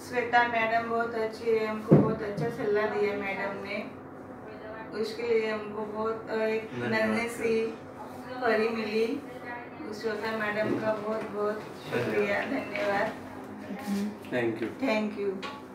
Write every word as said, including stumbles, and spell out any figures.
Shweta madam बहुत अच्छी है, हमको बहुत अच्छा सलाह दिया मैडम ने, उसके लिए हमको बहुत एक नन्ही सी परी मिली। श्वेता मैडम का बहुत बहुत शुक्रिया, धन्यवाद। Thank you thank you.